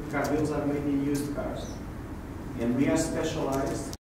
car deals are making used cars. And we are specialized